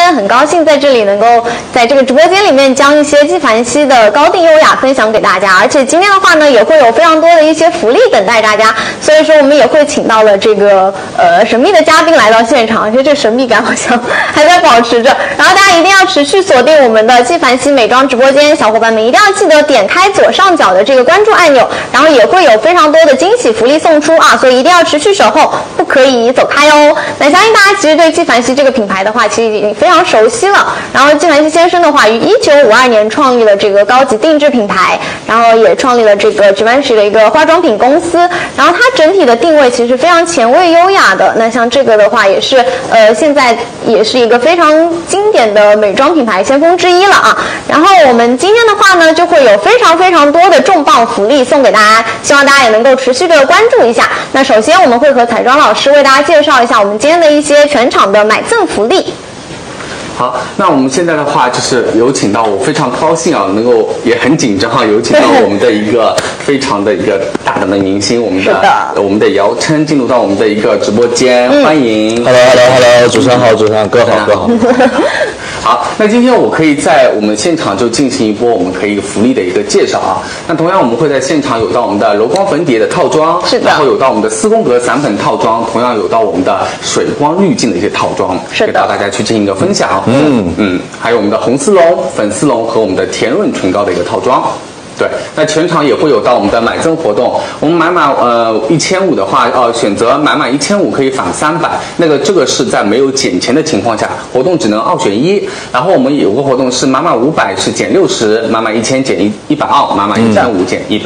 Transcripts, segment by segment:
很高兴在这里能够在这个直播间里面将一些纪梵希的高定优雅分享给大家，而且今天的话呢也会有非常多的一些福利等待大家，所以说我们也会请到了这个神秘的嘉宾来到现场，而且这神秘感好像还在保持着。然后大家一定要持续锁定我们的纪梵希美妆直播间，小伙伴们一定要记得点开左上角的这个关注按钮，然后也会有非常多的惊喜福利送出啊，所以一定要持续守候，不可以走开哦。那相信大家其实对纪梵希这个品牌的话，其实已经非常熟悉了。然后纪梵希先生的话，于1952年创立了这个高级定制品牌，然后也创立了这个 Givenchy 的一个化妆品公司。然后它整体的定位其实非常前卫优雅的。那像这个的话，也是现在也是一个非常经典的美妆品牌先锋之一了啊。然后我们今天的话呢，就会有非常非常多的重磅福利送给大家，希望大家也能够持续的关注一下。那首先我们会和彩妆老师为大家介绍一下我们今天的一些全场的买赠福利。 好，那我们现在的话就是有请到，我非常高兴啊，能够也很紧张啊，有请到我们的一个非常的一个大胆的明星，我们的姚琛进入到我们的一个直播间，欢迎。 Hello， 主持人好，主持人哥好。 好，那今天我可以在我们现场就进行一波我们可以福利的一个介绍啊。那同样我们会在现场有到我们的柔光粉底的套装， 是的， 然后有到我们的4宫格散粉套装，同样有到我们的水光滤镜的一些套装， 是的， 给到大家去进行一个分享。还有我们的红丝绒、粉丝绒和我们的甜润唇膏的一个套装。对，那全场也会有到我们的买赠活动，我们买满1500的话，选择买满1500可以返300，这个是在没有减钱的情况下，活动只能2选1。然后我们有个活动是买满500是减60，买满1000减120，买满130减180。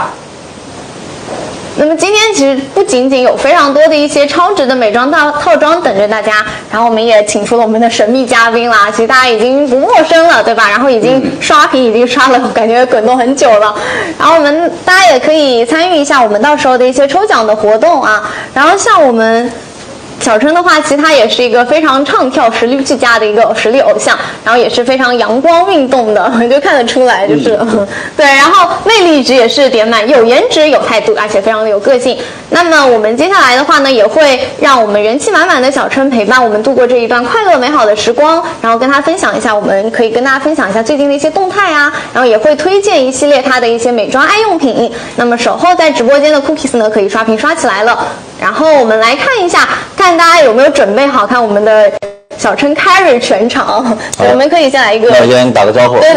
那么今天其实不仅仅有非常多的一些超值的美妆套装等着大家，然后我们也请出了我们的神秘嘉宾啦，其实大家已经不陌生了，对吧？然后已经刷屏已经刷了，感觉滚动很久了。然后大家也可以参与一下我们到时候的一些抽奖的活动啊。然后像我们小琛的话，其实他也是一个非常唱跳实力俱佳的一个实力偶像，然后也是非常阳光运动的，就看得出来，就是对，然后魅力值也是点满，有颜值有态度，而且非常的有个性。那么我们接下来的话呢，也会让我们元气满满的小琛陪伴我们度过这一段快乐美好的时光，然后跟他分享一下，我们可以跟大家分享一下最近的一些动态啊，然后也会推荐一系列他的一些美妆爱用品。那么守候在直播间的 cookies 呢，可以刷屏刷起来了。然后我们来看一下，看大家有没有准备好，看我们的小琛 carry 全场。我们可以先来一个， 那我先打个招呼。 对。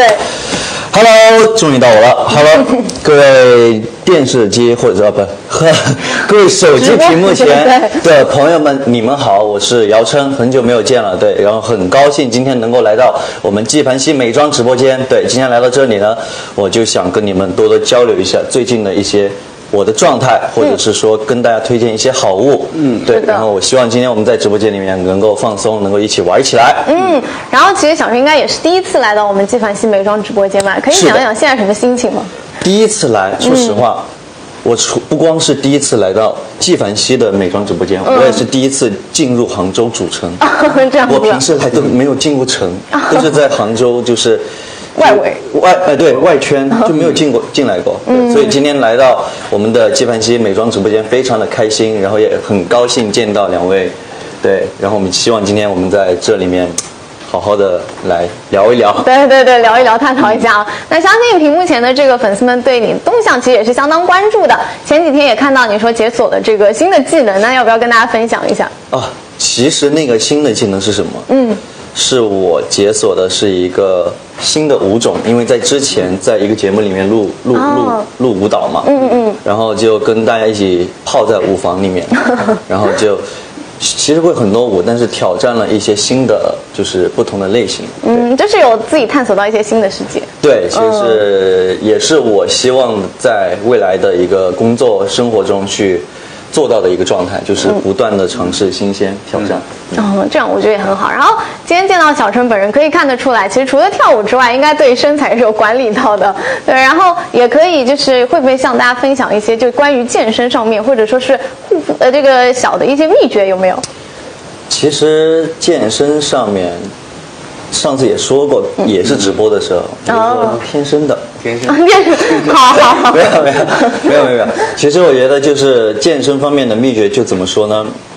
Hello， 终于到我了。Hello， 各位电视机或者各位手机屏幕前的朋友们，你们好，我是姚琛，很久没有见了。对，然后很高兴今天能够来到我们纪梵希美妆直播间。对，今天来到这里呢，我就想跟你们多多交流一下最近的一些我的状态，或者是说跟大家推荐一些好物。对。然后我希望今天我们在直播间里面能够放松，能够一起玩起来。 然后其实小琛应该也是第一次来到我们纪梵希美妆直播间吧？可以讲讲现在什么心情吗？ 第一次来，说实话，我不光是第一次来到纪梵希的美妆直播间，我也是第一次进入杭州主城。 这样子。 我平时来都没有进过城，都是在杭州就是外圈就没有进来过。所以今天来到我们的纪梵希美妆直播间，非常的开心，然后也很高兴见到2位。对，然后我们希望今天我们在这里面好好的来聊一聊。对， 聊一聊，探讨一下。那相信屏幕前的这个粉丝们对你动向其实也是相当关注的。前几天也看到你说解锁的这个新的技能，那要不要跟大家分享一下？ 其实那个新的技能是什么？是我解锁的是一个新的舞种，因为在之前在一个节目里面录舞蹈嘛，然后就跟大家一起泡在舞房里面，然后就其实会很多舞，但是挑战了一些新的，就是不同的类型。 就是有自己探索到一些新的世界。 对，其实也是我希望在未来的一个工作生活中去做到的一个状态，就是不断的尝试新鲜挑战。 这样我觉得也很好。然后今天见到小琛本人，可以看得出来，其实除了跳舞之外，应该对身材是有管理到的。对，然后也可以就是会不会向大家分享一些就关于健身上面，或者说是护肤这个小的一些秘诀有没有？ 其实健身上面，上次也说过，也是直播的时候，就是说天生的。好，没有。其实我觉得就是健身方面的秘诀，就怎么说呢？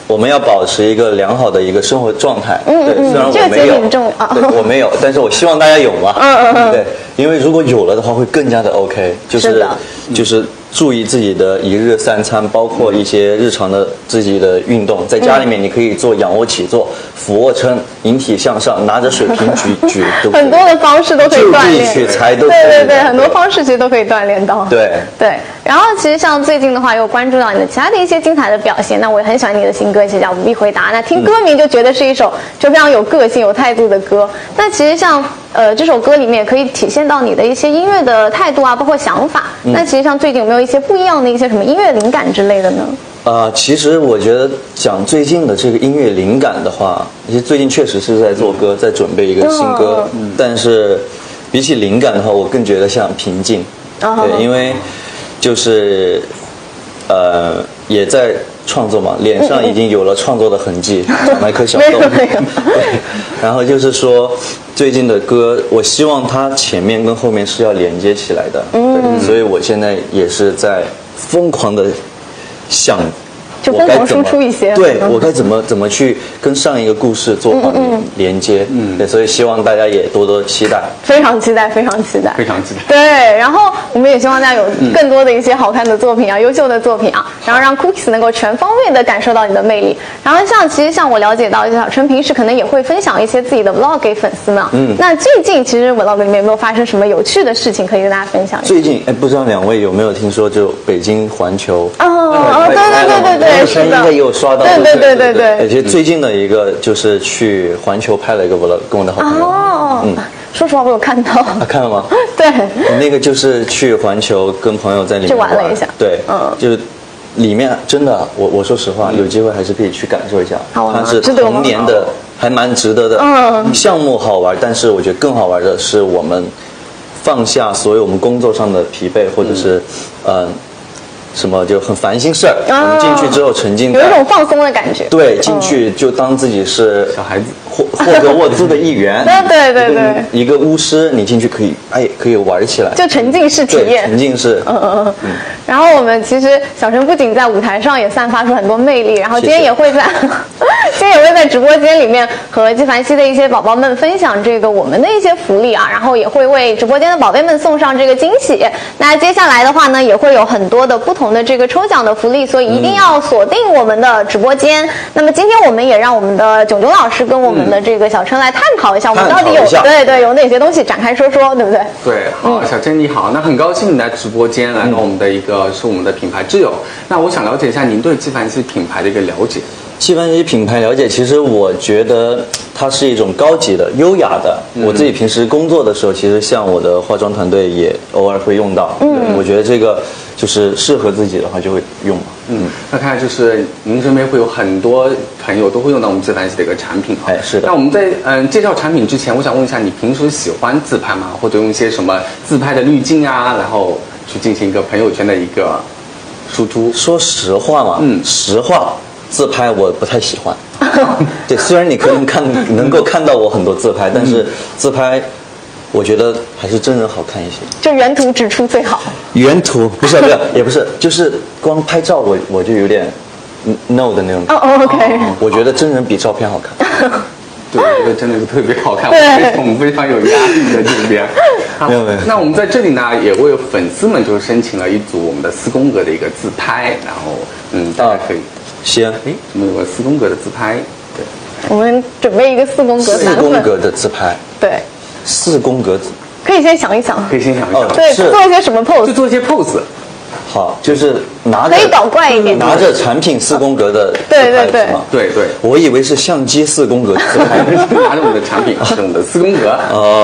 我们要保持一个良好的一个生活状态。对，虽然我这个没有， 很重要。 对，我没有，但是我希望大家有嘛。对，因为如果有了的话，会更加的 OK，就是注意自己的一日三餐，包括一些日常的自己的运动。在家里面，你可以做仰卧起坐、俯卧撑、引体向上，拿着水瓶举都可以。 很多的方式都可以锻炼。 就地取材都可以。 对，很多方式其实都可以锻炼到。 对。 然后其实像最近的话，又关注到你的其他的一些精彩的表现。那我也很喜欢你的新歌，其实叫《不必回答》。那听歌名就觉得是一首就非常有个性、有态度的歌。那其实像这首歌里面也可以体现到你的一些音乐的态度啊，包括想法。那其实像最近有没有一些不一样的一些什么音乐灵感之类的呢？ 其实我觉得讲最近的这个音乐灵感的话，其实最近确实是在做歌，在准备一个新歌。但是比起灵感的话，我更觉得像平静。对，因为就是也在创作嘛，脸上已经有了创作的痕迹，长了一颗小痘。 没有。 然后就是说，最近的歌，我希望它前面跟后面是要连接起来的。对，所以我现在也是在疯狂的想， 就疯狂输出一些。 对，我该怎么去跟上一个故事做好连接。对，所以希望大家也多多期待。 非常期待，非常期待， 非常期待。 对，然后我们也希望大家有更多的一些好看的作品啊，优秀的作品啊，然后让 Cookies 能够全方位的感受到你的魅力。然后其实像我了解到，小春平时可能也会分享一些自己的 vlog 给粉丝们。那最近其实 vlog 里面有没有发生什么有趣的事情可以跟大家分享一下？ 最近不知道两位有没有听说，就北京环球。 对，是的， 应该也有刷到。 对。 而且最近的一个就是去环球拍了一个 vlog，跟我的好朋友。 说实话，我有看到。 看了吗？ 对。 那个就是去环球跟朋友在里面玩了一下。 对，就是里面真的，我说实话，有机会还是可以去感受一下。它是童年的，还蛮值得的。项目好玩，但是我觉得更好玩的是我们放下所有我们工作上的疲惫，或者是什么就很烦心事儿，我们进去之后沉浸在有一种放松的感觉。 对，进去就当自己是小孩子， 霍格沃兹的一员。 对， 一个巫师，你进去可以玩起来， 就沉浸式体验。 沉浸式。 然后我们其实小陈不仅在舞台上也散发出很多魅力，然后今天也会在直播间里面和纪梵希的一些宝宝们分享这个我们的一些福利啊，然后也会为直播间的宝贝们送上这个惊喜。那接下来的话呢，也会有很多的不同的这个抽奖的福利，所以一定要锁定我们的直播间。那么今天我们也让我们的炯炯老师跟我们的这个小陈来探讨一下，我们到底有哪些东西展开说说，对不对？ 对，好，小陈你好，那很高兴你来直播间来到我们的是我们的品牌挚友。那我想了解一下您对纪梵希品牌的一个了解。 纪梵希品牌了解，其实我觉得它是一种高级的、优雅的。我自己平时工作的时候，其实像我的化妆团队也偶尔会用到。我觉得这个就是适合自己的话就会用嘛。 那看来就是您身边会有很多朋友都会用到我们纪梵希的一个产品啊。 是的。 那我们在介绍产品之前，我想问一下，你平时喜欢自拍吗？或者用一些什么自拍的滤镜啊，然后去进行一个朋友圈的一个输出？ 说实话嘛，实话。自拍我不太喜欢，对，虽然你可能能够看到我很多自拍，但是自拍，我觉得还是真人好看一些。 就原图指出最好。 原图不是也不是，就是光拍照我就有点 no 的那种。 OK。 我觉得真人比照片好看。 对，我觉得真的是特别好看，我们非常有压力在这边。 没有。 那我们在这里呢，也为粉丝们就是申请了一组我们的4宫格的一个自拍，然后大家可以。 行， 我们有个4宫格的自拍，对， 我们准备一个4宫格 4宫格的自拍， 对 ，4宫格可以先想一想， 对， 做一些什么 pose， 就做一些 pose， 好，就是拿着可以搞怪一点， 拿着产品4宫格的自拍是吗？ 对， 我以为是相机4宫格自拍， 拿着我们的产品是我们的4宫格。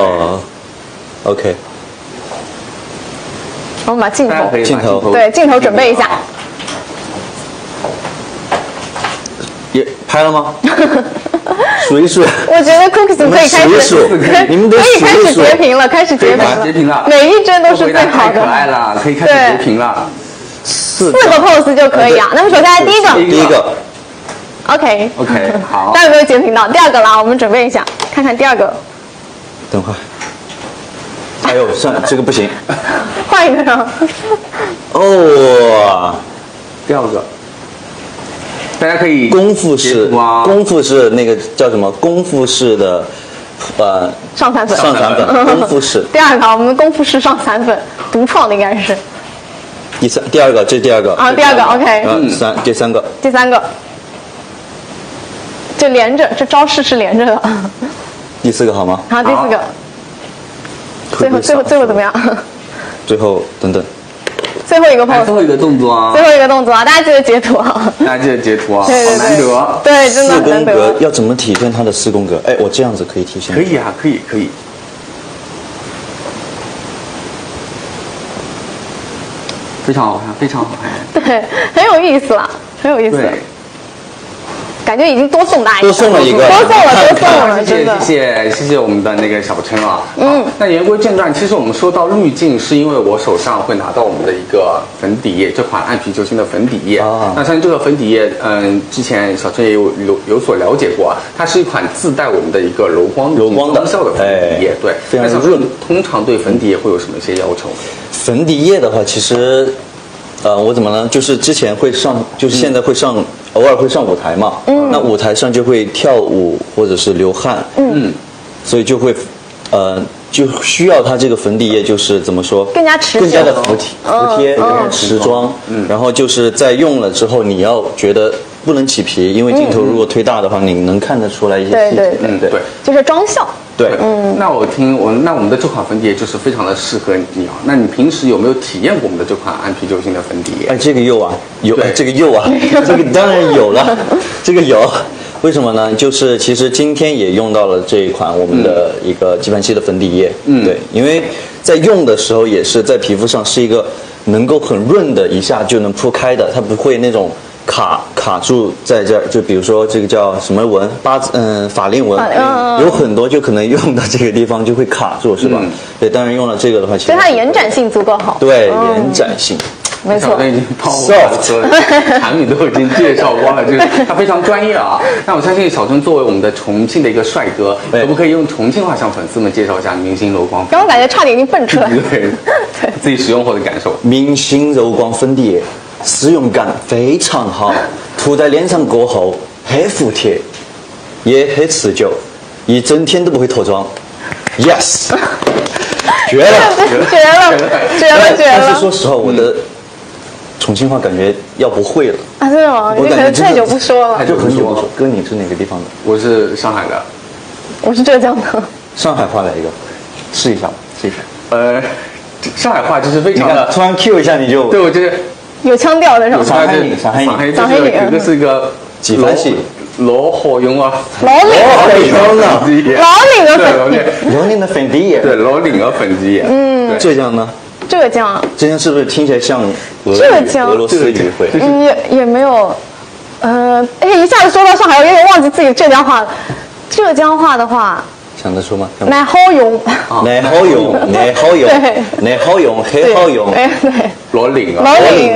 OK， 我们把镜头对镜头准备一下。 也拍了吗？数一数。 我觉得 Cookies 可以开始， 你们得可以开始截屏了， 截屏了， 每一帧都是最好的。 太可爱了，可以开始截屏了。 4个 pose 就可以啊。那么首先来第一个。OK， 好。 大家有没有截屏到？第二个啦，我们准备一下，看看第二个。 等会儿。哎呦，算了，这个不行。 换一个上。 哦。 第二个。 大家可以功夫式截图啊， 功夫式那个叫什么？功夫式的， 上3粉， 上3粉，功夫式。 第二个，我们功夫式上3粉，独创的应该是。 第二个，这是第二个啊，第二个 OK。 第三个， 第3个，这连着，这招式是连着的。 第4个好吗？ 好，第4个，最后怎么样？ 最后等等， 最后一个 pose， 最后一个动作啊， 最后一个动作啊，大家记得截图啊。 大家记得截图啊， 对对好难得。 对，真的 4 很难宫格得。 要怎么体现它的4宫格？哎，我这样子可以体现。 可以啊，可以。非常好看，非常好看。 对，很有意思啦，很有意思。 对， 感觉已经多送大家多送了一个多送了， 谢真的。 谢我们的那个小陈啊。那言归正传，其实我们说到滤镜，是因为我手上会拿到我们的一个粉底液，这款暗皮球星的粉底液。那像这个粉底液，之前小陈也有所了解过啊，它是一款自带我们的一个柔光的效的粉底液。对， 非常润。通常对粉底液会有什么一些要求？ 粉底液的话，其实，我怎么呢？就是之前会上，就是现在会上，偶尔会上舞台嘛。那舞台上就会跳舞或者是流汗。所以就会，就需要它这个粉底液，就是怎么说？ 更加持久， 更加的服帖，持妆。然后就是在用了之后，你要觉得不能起皮，因为镜头如果推大的话，你能看得出来一些细节。 对，就是妆效。 对， 那我们的这款粉底液就是非常的适合你啊。那你平时有没有体验过我们的这款暗皮球星的粉底液？ 哎，这个有啊，这个有啊，这个当然有了，这个有。为什么呢？就是其实今天也用到了这一款我们的一个纪梵希的粉底液。对，因为在用的时候也是在皮肤上是一个能够很润的，一下就能铺开的，它不会那种卡住在这儿。就比如说这个叫什么纹，法令纹，有很多就可能用到这个地方就会卡住，是吧？对，当然用了这个的话，其实它的延展性足够好。 对，延展性。 没错， 小陈已经把我的产品都已经介绍光了，就是他非常专业啊。那我相信小陈作为我们的重庆的一个帅哥，可不可以用重庆话向粉丝们介绍一下明星柔光？ 刚刚感觉差点已经蹦出来了。 对，自己使用后的感受。 明星柔光粉底液使用感非常好，涂在脸上过后很服帖，也很持久，一整天都不会脱妆。Yes， 绝了！但是说实话，我的重庆话感觉要不会了啊！真的吗？你可能太久不说了， 就很久不说。哥，你是哪个地方的？ 我是上海的。 我是浙江的。 上海话来一个，试一下。 上海话就是非常的， 突然 Q 一下你就对我就是有腔调的，是吧？ 上海人， 这个是一个纪梵希。 老好用啊！ 老岭的粉底液， 对，老岭的粉底液。 浙江呢？ 浙江是不是听起来像俄罗斯语汇？ 也没有，一下子说到上海，我有点忘记自己浙江话。浙江话的话， 想得出吗？ 奶好用， 很好用， 对，老岭了，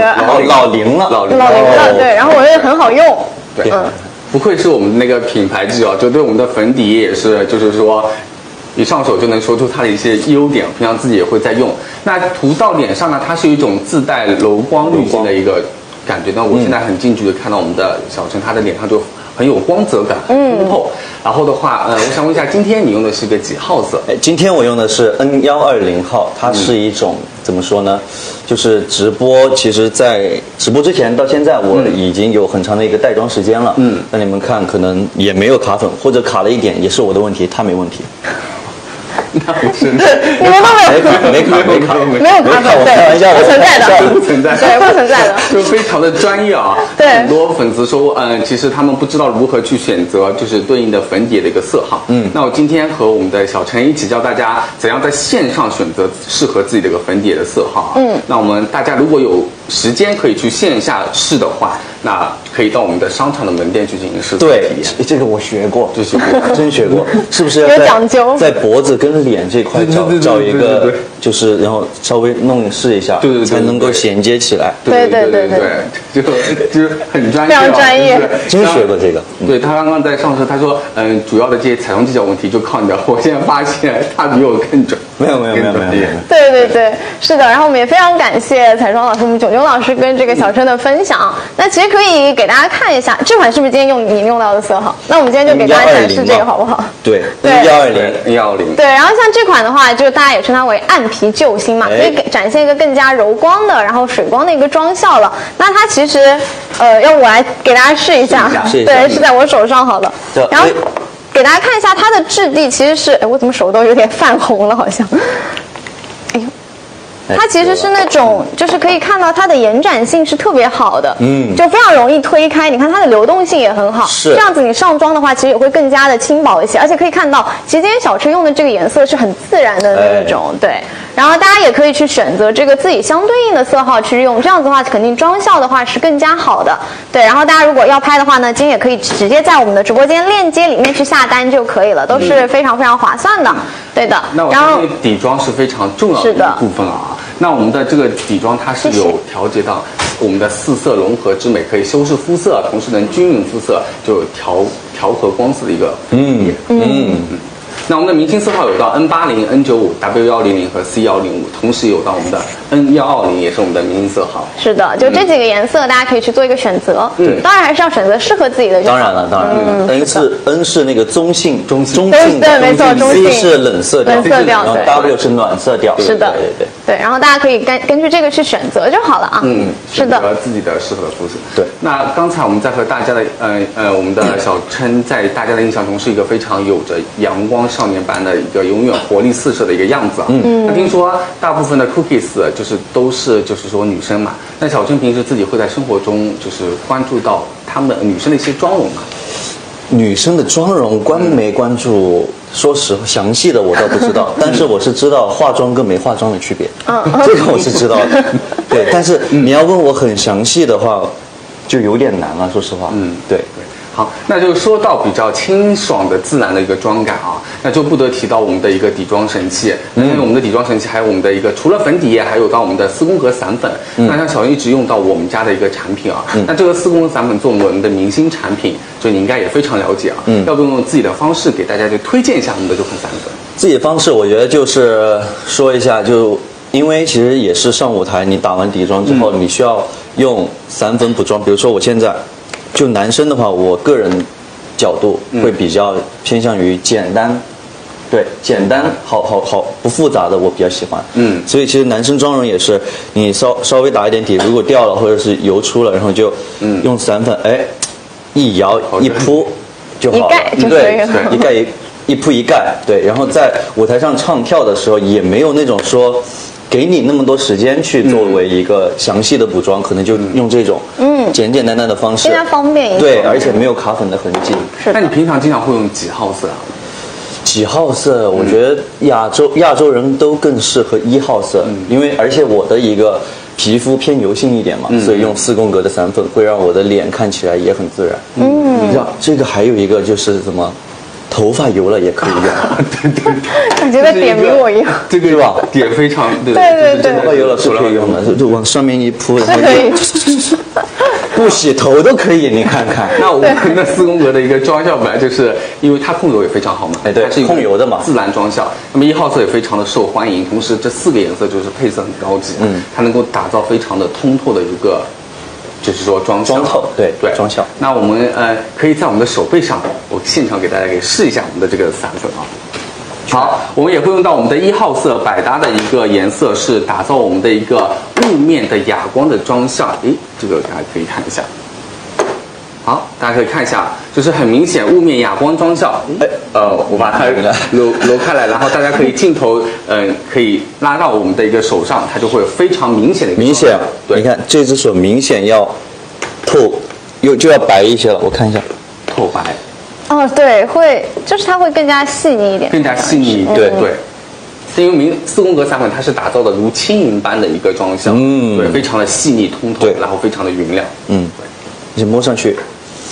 对，然后我觉得很好用， 对。不愧是我们那个品牌制啊，就对我们的粉底液也是，就是说，一上手就能说出它的一些优点，平常自己也会在用。那涂到脸上呢，它是一种自带柔光滤镜的一个感觉。那我现在很近距离看到我们的小陈，他的脸上就很有光泽感，很通透。然后的话，我想问一下，今天你用的是个几号色？ 今天我用的是 N120号，它是一种怎么说呢？就是直播，其实在直播之前到现在，我已经有很长的一个带妆时间了。那你们看，可能也没有卡粉，或者卡了一点，也是我的问题，它没问题。 那不是， 你们都没卡， 我开玩笑，不存在的， 不存在， 对，不存在的， 就非常的专业啊。 对， 很多粉丝说，其实他们不知道如何去选择，就是对应的粉底的一个色号。那我今天和我们的小陈一起教大家怎样在线上选择适合自己的一个粉底的色号。那我们大家如果有时间可以去线下试的话，那可以到我们的商场的门店去进行试色体验。 这个我学过， 就是真学过，是不是要有讲究， 在脖子跟脸这块找一个就是然后稍微试一下， 对， 才能够衔接起来。 对，就是很专业， 非常专业， 真学过这个。 对，他刚刚在上课，他说，主要的这些彩妆技巧问题就靠你的。我现在发现他比我更准。 没有。 对，是的。然后我们也非常感谢彩妆老师，我们炯炯老师跟这个小琛的分享。那其实可以给大家看一下，这款是不是今天你用到的色号？那我们今天就给大家展示这个好不好？ 对，120。 对， 然后像这款的话，就是大家也称它为暗皮救星嘛，可以展现一个更加柔光的，然后水光的一个妆效了。那它其实，要我来给大家试一下，对，是在我手上好了。然后给大家看一下它的质地，其实是，我怎么手都有点泛红了，好像。它其实是那种，就是可以看到它的延展性是特别好的，就非常容易推开。你看它的流动性也很好，这样子你上妆的话，其实也会更加的轻薄一些。而且可以看到，其实今天小琛用的这个颜色是很自然的那种，对。然后大家也可以去选择这个自己相对应的色号去用，这样子的话，肯定妆效的话是更加好的，对。然后大家如果要拍的话呢，今天也可以直接在我们的直播间链接里面去下单就可以了，都是非常非常划算的，对的。 那我相信底妆是非常重要的一部分啊。那我们的这个底妆它是有调节到我们的4色融合之美，可以修饰肤色，同时能均匀肤色，就有调和光色的一个那我们的明星色号有到 N80、N95、W100和 C105， 同时有到我们的 N120， 也是我们的明星色号。 是的，就这几个颜色，大家可以去做一个选择。当然还是要选择适合自己的。 当然了。N 是那个中性的， 对，没错，中性。 C 是冷色调，然后 W 是暖色调。 是的，对。然后大家可以根据这个去选择就好了啊。是的， 选择自己的适合的肤色。 对。 那刚才我们在和大家的我们的小琛在大家的印象中是一个非常有着阳光少年般的一个永远活力四射的一个样子啊。那听说大部分的 cookies 都是说女生嘛，那小琛平时自己会在生活中就是关注到她们女生的一些妆容吗？ 女生的妆容没关注，说实话详细的我倒不知道，但是我是知道化妆跟没化妆的区别，这个我是知道的。对，但是你要问我很详细的话，就有点难了，说实话。对。 好，那就说到比较清爽的自然的一个妆感啊，那就不得提到我们的一个底妆神器。我们的底妆神器还有我们的一个除了粉底液，还有到我们的4宫格散粉。那像小琛一直用到我们家的一个产品啊，那这个4宫格散粉作为我们的明星产品，就你应该也非常了解啊。要不用自己的方式给大家就推荐一下我们的这款散粉？ 自己的方式，我觉得就是说一下，就因为其实也是上舞台，你打完底妆之后，你需要用散粉补妆。比如说我现在就男生的话，我个人角度会比较偏向于简单，对，简单好不复杂的我比较喜欢。所以其实男生妆容也是，你稍微打一点底，如果掉了或者是油出了，然后就用散粉，一摇一扑就好了， 一盖就可以了。 一扑一盖，对，然后在舞台上唱跳的时候也没有那种说给你那么多时间去作为一个详细的补妆，可能就用这种简简单单的方式， 更加方便一些。 对，而且没有卡粉的痕迹。 那你平常经常会用几号色啊？ 几号色？我觉得亚洲人都更适合1号色，因为而且我的一个皮肤偏油性一点嘛，所以用4宫格的散粉会让我的脸看起来也很自然。你知道这个还有一个就是什么？头发油了也可以用， 对， 感觉在点名我一样， 这个是吧？点非常对， 头发油了是可以用的，就往上面一扑，然后就不洗头都可以，你看看。 那我们的4宫格的一个妆效本来就是因为它控油也非常好嘛， 对，是控油的嘛， 自然妆效。那么1号色也非常的受欢迎，同时这4个颜色就是配色很高级，它能够打造非常的通透的一个。就是说妆透，对妆效。 那我们可以在我们的手背上，我现场给大家给试一下我们的这个散粉啊。好，我们也会用到我们的1号色百搭的一个颜色，是打造我们的一个雾面的哑光的妆效。这个大家可以看一下。好，大家可以看一下，就是很明显雾面哑光妆效。我把它揉开来，然后大家可以镜头可以拉到我们的一个手上，它就会有非常明显的一个明显。 对， 你看这只手明显要透，就要白一些了。我看一下， 透白。 对，就是它会更加细腻一点， 更加细腻。对。因为4宫格散粉它是打造的如轻盈般的一个妆效，对，非常的细腻通透，然后非常的匀亮。 而且摸上去，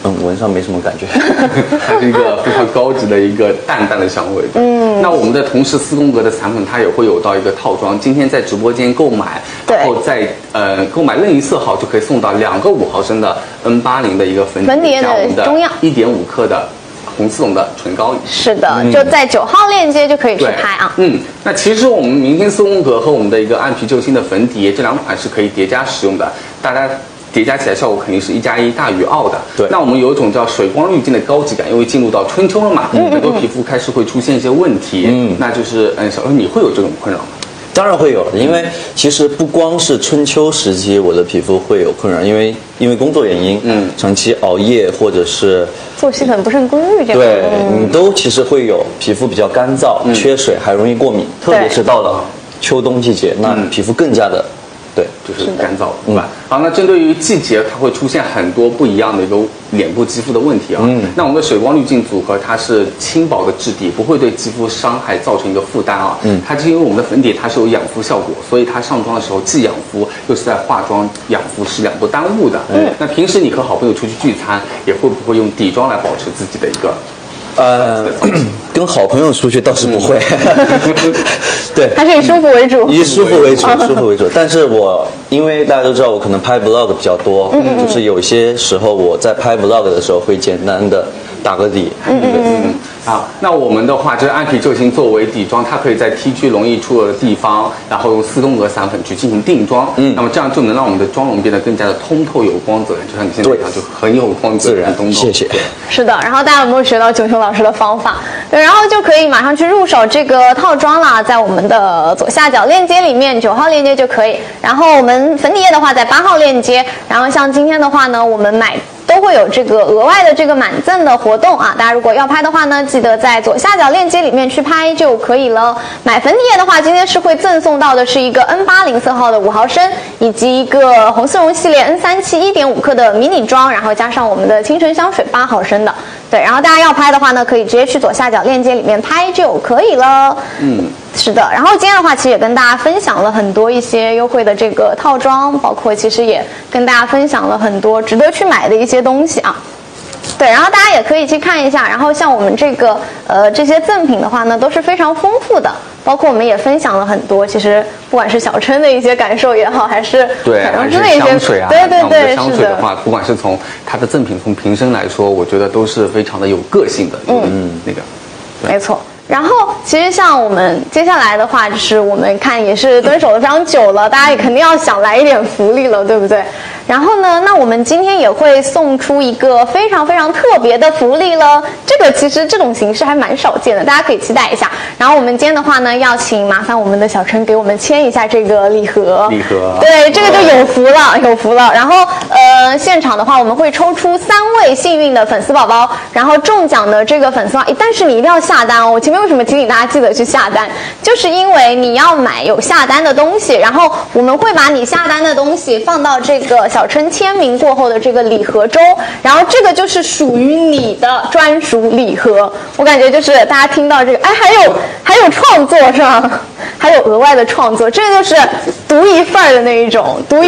闻上没什么感觉。 它是一个非常高级的一个淡淡的香味。那我们的同时4宫格的产品，它也会有到一个套装。今天在直播间购买，然后在购买任意色号就可以送到2个5毫升的 N80的一个粉底液的中药 ，1.5克的红丝绒的唇膏。 是的，就在9号链接就可以去拍啊。 那其实我们明星4宫格和我们的一个暗皮救星的粉底液这2款是可以叠加使用的，大家叠加起来效果肯定是1+1大于2的。 对， 那我们有一种叫水光滤镜的高级感，因为进入到春秋了嘛，很多皮肤开始会出现一些问题。那就是小周你会有这种困扰吗？ 当然会有，因为其实不光是春秋时期我的皮肤会有困扰，因为工作原因，长期熬夜或者是作息很不甚规律这样， 对，你都其实会有皮肤比较干燥、缺水，还容易过敏，特别是到了秋冬季节，那皮肤更加的。对， 就是干燥，对吧？好，那针对于季节，它会出现很多不一样的一个脸部肌肤的问题啊。那我们的水光滤镜组合，它是轻薄的质地，不会对肌肤伤害造成一个负担啊。它是因为我们的粉底它是有养肤效果，所以它上妆的时候既养肤又是在化妆养肤，是2不耽误的。那平时你和好朋友出去聚餐，也会不会用底妆来保持自己的一个？ 跟好朋友出去倒是不会，对， 还是以舒服为主， 以舒服为主，舒服为主。但是我因为大家都知道，我可能拍 vlog 比较多，就是有些时候我在拍 vlog 的时候会简单的打个底。 好，那我们的话，就是暗皮救星作为底妆，它可以在 T 区容易出油的地方，然后用4宫格散粉去进行定妆。那么这样就能让我们的妆容变得更加的通透有光泽，就像你现在这样就很有光泽， 自然。谢谢。 是的，然后大家有没有学到九雄老师的方法？对，然后就可以马上去入手这个套装啦，在我们的左下角链接里面9号链接就可以。然后我们粉底液的话在8号链接。然后像今天的话呢，我们买都会有这个额外的这个满赠的活动啊，大家如果要拍的话呢，记得在左下角链接里面去拍就可以了。买粉底液的话，今天是会赠送到的是一个 N80色号的5毫升，以及一个红丝绒系列 N37 1.5克的迷你装，然后加上我们的清晨香水8毫升的。对，然后大家要拍的话呢，可以直接去左下角链接里面拍就可以了。是的。然后今天的话，其实也跟大家分享了很多一些优惠的这个套装，包括其实也跟大家分享了很多值得去买的一些东西啊。对，然后大家也可以去看一下。然后像我们这个这些赠品的话呢，都是非常丰富的，包括我们也分享了很多，其实不管是小琛的一些感受也好，还是还是香水啊，对，香水的话，不管是从它的赠品从瓶身来说，我觉得都是非常的有个性的。那个， 没错。然后其实像我们接下来的话，就是我们看也是蹲守的非常久了，大家也肯定要想来一点福利了，对不对？然后呢，那我们今天也会送出一个非常非常特别的福利了。这个其实这种形式还蛮少见的，大家可以期待一下。然后我们今天的话呢，要请麻烦我们的小琛给我们签一下这个礼盒。对，这个就有福了，有福了。然后现场的话，我们会抽出3位幸运的粉丝宝宝，然后中奖的这个粉丝但是你一定要下单哦。我前面为什么提醒大家记得去下单，就是因为你要买有下单的东西，然后我们会把你下单的东西放到这个小琛签名过后的这个礼盒中，然后这个就是属于你的专属礼盒。我感觉就是大家听到这个，哎，还有创作是吧？还有额外的创作，这就是独一份的那一种，对，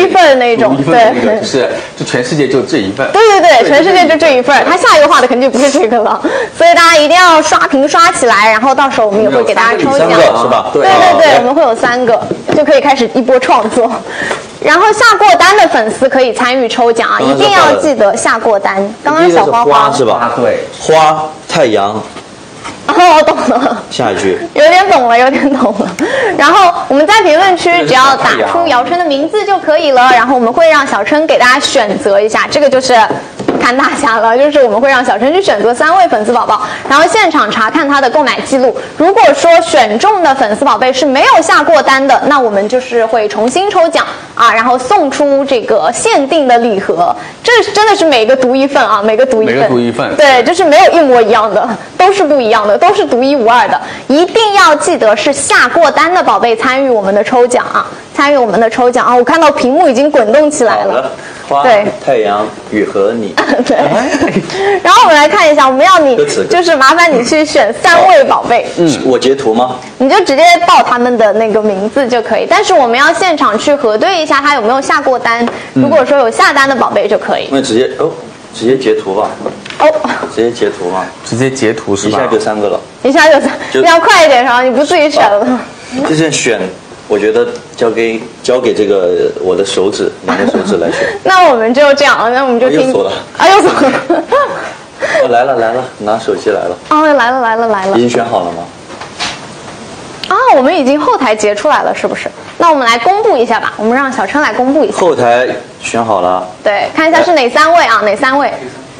就全世界就这一份。 对，全世界就这一份，他下一个画的肯定不是这个了，所以大家一定要刷屏刷起来，然后到时候我们也会给大家抽奖， 是吧？ 对，我们会有3个，就可以开始一波创作。然后下过单的粉丝可以参与抽奖啊，一定要记得下过单。刚刚小花是吧？ 对， 花太阳。 我懂了， 下一句有点懂了。然后我们在评论区只要打出姚琛的名字就可以了，然后我们会让小琛给大家选择一下，这个就是看大家了，就是我们会让小琛去选择3位粉丝宝宝，然后现场查看他的购买记录。如果说选中的粉丝宝贝是没有下过单的，那我们就是会重新抽奖啊，然后送出这个限定的礼盒。这真的是每个独一份啊，每个独一份。对，就是没有一模一样的，都是不一样的，都是独一无二的。一定要记得是下过单的宝贝参与我们的抽奖啊，我看到屏幕已经滚动起来了。 花、太阳、雨和你。 对。然后我们来看一下，我们要你就是麻烦你去选3位宝贝。 我截图吗？ 你就直接报他们的那个名字就可以，但是我们要现场去核对一下他有没有下过单。如果说有下单的宝贝就可以。 那直接直接截图吧。 哦， 直接截图嘛， 直接截图是吧？ 一下就3个了， 一下就你要快一点，然后你不自己选了。 就是选，我觉得交给这个我的手指，2个手指来选。 那我们就这样，那我们就听。 又锁了。 啊，又锁了。 来了，拿手机来了。 哦，来了。 已经选好了吗？ 啊，我们已经后台截出来了，是不是？那我们来公布一下吧，我们让小琛来公布一下。 后台选好了。 对，看一下是哪3位啊？哪3位？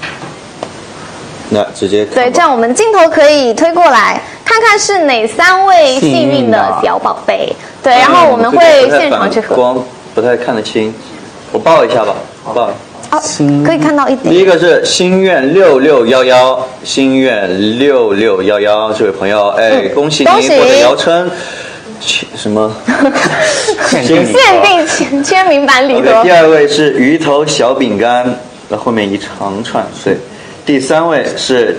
那直接看吧。 对，这样我们镜头可以推过来，看看是哪3位幸运的小宝贝。对，然后我们会现场去合。 光不太看得清，我报一下吧，报。 哦，可以看到一点。 第一个是心愿6611，心愿6611，这位朋友，哎，恭喜您获得姚琛什么限定签名版礼盒。 第2位是鱼头小饼干，那后面一长串碎。第3位是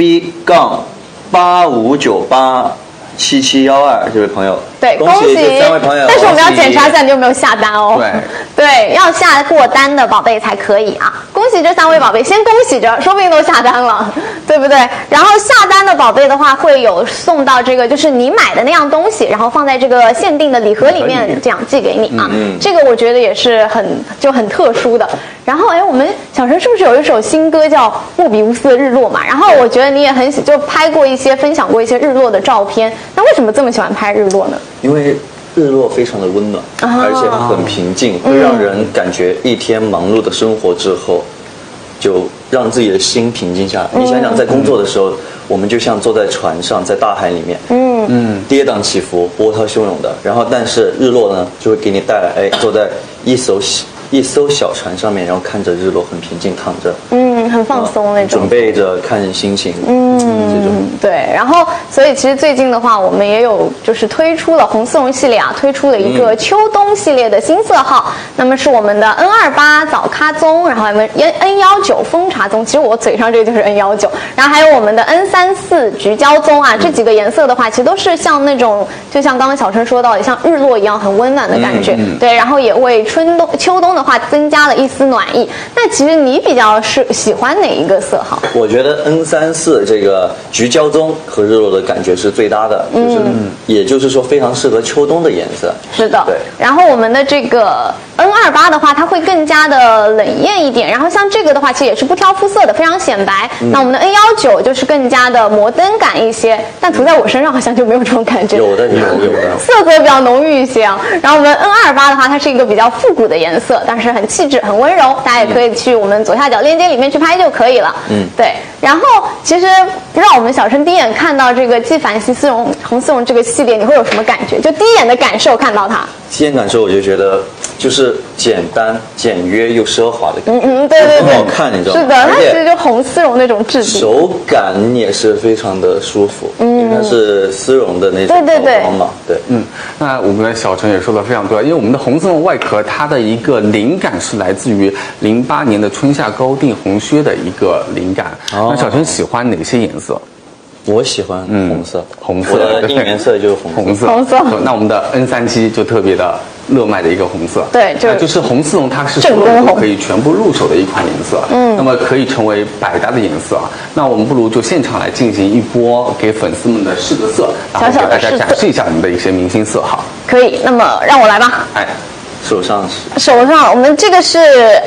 TB-85987712，这位朋友。 对，恭喜这3位朋友。 但是我们要检查一下你有没有下单哦。对，要下过单的宝贝才可以啊！恭喜这3位宝贝，先恭喜着，说不定都下单了，对不对？然后下单的宝贝的话，会有送到这个就是你买的那样东西，然后放在这个限定的礼盒里面，这样寄给你啊。这个我觉得也是很特殊的。然后哎，我们小琛是不是有一首新歌叫《莫比乌斯的日落》嘛？然后我觉得你也就拍过一些分享过一些日落的照片。那为什么这么喜欢拍日落呢？ 因为日落非常的温暖，而且很平静，会让人感觉一天忙碌的生活之后，就让自己的心平静下来。你想想，在工作的时候，我们就像坐在船上，在大海里面，跌宕起伏，波涛汹涌的。然后，但是日落呢，就会给你带来，坐在一艘小船上面，然后看着日落，很平静，躺着， 很放松那种， 准备着看心情，这种。 对，然后所以其实最近的话，我们也有就是推出了红丝绒系列啊，推出了一个秋冬系列的新色号，那么是我们的 N28早咖棕，然后我们 N19枫茶棕，其实我嘴上这个就是 N19，然后还有我们的 N34橘胶棕啊，这几个颜色的话，其实都是像那种就像刚刚小琛说到的，像日落一样很温暖的感觉，对，然后也为秋冬的话增加了一丝暖意。那其实你比较喜欢哪一个色号？ 我觉得 N34这个橘胶棕和日落的感觉是最搭的，也就是说非常适合秋冬的颜色。 是的， 对。 然后我们的这个 N28的话，它会更加的冷艳一点。然后像这个的话，其实也是不挑肤色的，非常显白。那我们的 N19就是更加的摩登感一些，但涂在我身上好像就没有这种感觉。 有的， 色泽比较浓郁一些啊。然后我们 N28的话，它是一个比较复古的颜色，但是很气质、很温柔。大家也可以去我们左下角链接里面去拍就可以了。对。然后其实让我们小琛第一眼看到这个纪梵希红丝绒这个系列，你会有什么感觉？就第一眼的感受看到它。 第一眼感受我就觉得就是简单、简约又奢华的感觉。 对， 很好看，你知道吗？ 是的，它其实就红丝绒那种质地， 手感也是非常的舒服。因为它是丝绒的那种包装嘛。对。 那我们的小琛也说的非常对，因为我们的红丝绒外壳，它的一个灵感是来自于08年的春夏高定红靴的一个灵感。那小琛喜欢哪些颜色？ 我喜欢红色， 我的应援色就是红色。 那我们的 N37就特别的热卖的一个红色。 对， 就是红丝绒，它是所有人都可以全部入手的一款颜色。那么可以成为百搭的颜色。那我们不如就现场来进行一波给粉丝们的试个色，然后给大家展示一下我们的一些明星色号。 可以，那么让我来吧。 手上， 我们这个是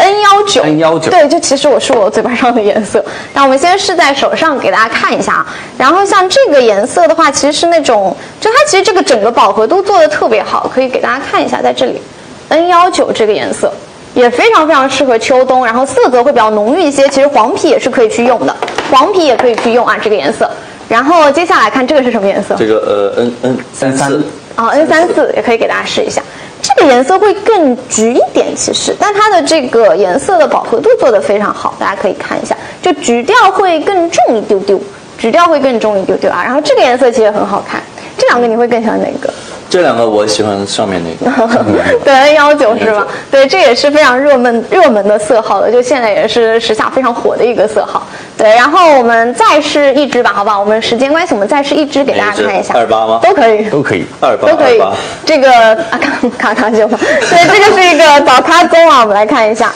N19，对，就其实是我嘴巴上的颜色。那我们先试在手上给大家看一下啊。然后像这个颜色的话，其实是那种，就它其实这个整个饱和度做的特别好，可以给大家看一下，在这里 N19这个颜色也非常非常适合秋冬，然后色泽会比较浓郁一些。其实黄皮也是可以去用的，黄皮也可以去用啊，这个颜色。然后接下来看这个是什么颜色？ 这个N34 N34也可以给大家试一下。这个颜色会更橘一点，其实，但它的这个颜色的饱和度做得非常好，大家可以看一下，就橘调会更重一丢丢，啊。然后这个颜色其实也很好看，这两个你会更喜欢哪个？ 这两个我喜欢上面那个。 对 N19是吧？对，这也是非常热门的色号了，就现在也是时下非常火的一个色号。对，然后我们再试一支吧，好不好？我们时间关系，我们再试一支给大家看一下。 28吗？ 都可以 ，28 都可以。这个卡就吧。对，这个是一个早咖棕啊，我们来看一下。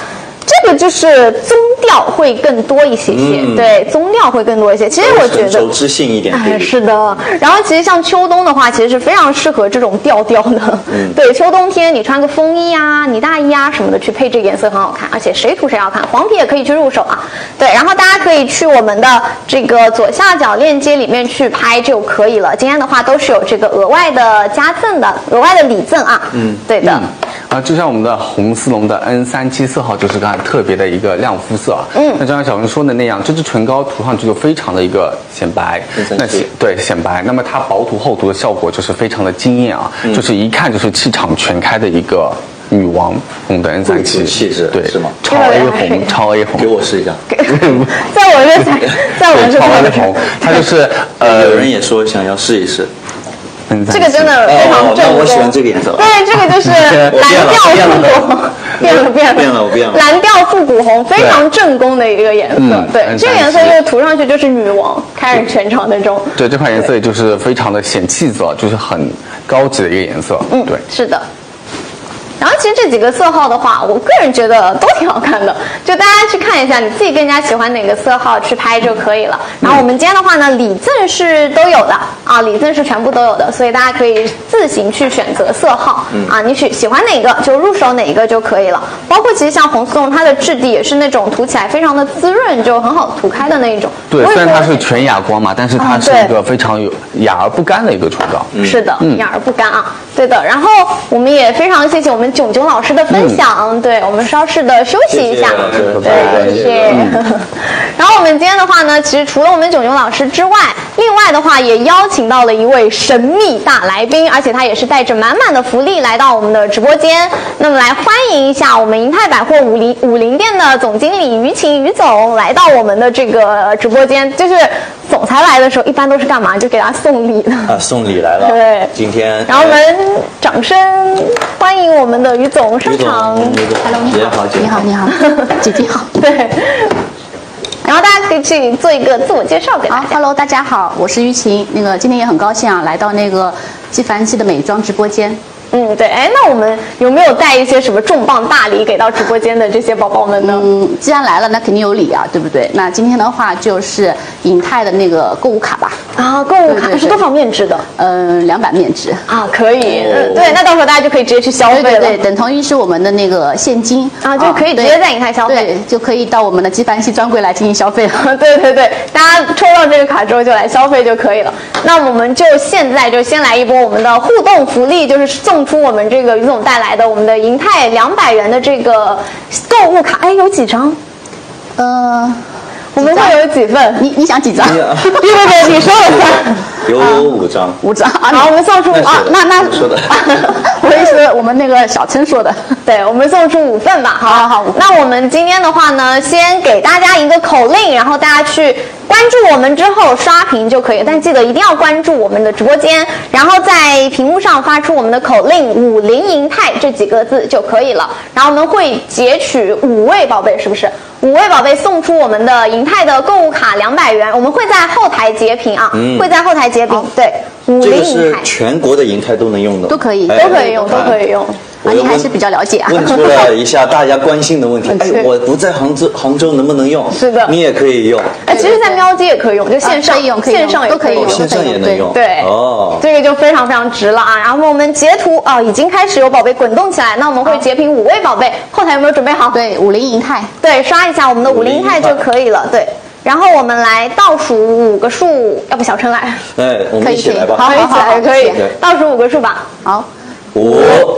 这个就是棕调会更多一些些，对，棕调会更多一些。其实我觉得成熟知性一点， 是的。然后其实像秋冬的话，其实是非常适合这种调调的。对，秋冬天你穿个风衣啊、呢大衣啊什么的去配这个颜色很好看，而且谁涂谁好看，黄皮也可以去入手啊。对，然后大家可以去我们的这个左下角链接里面去拍就可以了。今天的话都是有这个额外的加赠的、额外的礼赠啊。对的。 就像我们的红丝绒的 N37色号，就是刚才特别的一个亮肤色啊。那就像小云说的那样，这支唇膏涂上去就非常的一个显白，对显白。那么它薄涂厚涂的效果就是非常的惊艳啊，就是一看就是气场全开的一个女王。我们的 N37 气质， 对， 是吗？ 超 A 红，超 A 红， 给我试一下。 在我这才，在我这超 A 红，它就是有人也说想要试一试。 这个真的非常正宗。 我喜欢这个颜色。 对，这个就是蓝调复古红，变了，蓝调复古红，非常正宫的一个颜色。对，这个颜色就是涂上去就是女王，开着全场那种。 对，这款颜色也就是非常的显气质，就是很高级的一个颜色。对， 是的。然后其实这几个色号的话，我个人觉得都挺好看的，就大家去看一下，你自己更加喜欢哪个色号去拍就可以了。然后我们今天的话呢，礼赠是都有的啊，礼赠是全部都有的，所以大家可以自行去选择色号啊，你喜欢哪个就入手哪一个就可以了。包括其实像红丝绒，它的质地也是那种涂起来非常的滋润，就很好涂开的那一种。 对，虽然它是全哑光嘛，但是它是一个非常有哑而不干的一个唇膏。 是的，哑而不干啊。对的，然后我们也非常谢谢我们炯炯老师的分享，对，我们稍事的休息一下，对，谢谢。然后我们今天的话呢，其实除了我们炯炯老师之外，另外的话也邀请到了一位神秘大来宾，而且他也是带着满满的福利来到我们的直播间。那么来欢迎一下我们银泰百货50店的总经理于晴于总来到我们的这个直播间。就是总裁来的时候，一般都是干嘛？就给他送礼的啊，送礼来了。 对， 今天， 然后我们掌声欢迎我们的于总上场。 Hello， 你好，姐姐好。 对。然后大家可以去做一个自我介绍给大家。 Hello， 大家好，我是于晴。今天也很高兴啊，来到那个纪梵希的美妆直播间。 对，那我们有没有带一些什么重磅大礼给到直播间的这些宝宝们呢？ 既然来了，那肯定有礼啊，对不对？那今天的话就是银泰的那个购物卡吧。 啊，购物卡是多少面值的 ？200面值。 啊，可以。对，那到时候大家就可以直接去消费了。 对，等同于是我们的那个现金啊，就可以直接在银泰消费。 对，就可以到我们的纪梵希专柜来进行消费了。 对，大家抽到这个卡之后就来消费就可以了。那我们就现在就先来一波我们的互动福利，就是送出我们这个于总带来的我们的银泰200元的这个购物卡。有几张？我们会有几份？ 你想几张？ 对，你说了算。 有5张。 5张啊！ 好，我们送出那说的。 我也是我们那个小陈说的。 对，我们送出5份吧。好。那我们今天的话呢，先给大家一个口令，然后大家去关注我们之后刷屏就可以，但记得一定要关注我们的直播间，然后在屏幕上发出我们的口令50银泰这几个字就可以了。然后我们会截取5位宝贝，是不是？5位宝贝送出我们的银泰的购物卡200元，我们会在后台截屏啊，会在后台截屏。对，50银泰。这个是全国的银泰都能用的， 都可以用。你还是比较了解啊。 问出了一下大家关心的问题。我不在杭州能不能用？ 是的， 你也可以用。 其实，在喵机也可以用，就线上线上都可以用， 线上也能用。 对，这个就非常非常值了啊！然后我们截图已经开始有宝贝滚动起来，那我们会截屏5位宝贝，后台有没有准备好？ 对，50银泰。 对，刷一下我们的50银泰就可以了。对。然后我们来倒数5个数，要不小陈来？ 我们一起来吧。 好，一起来可以。倒数5个数吧。 好 ，5、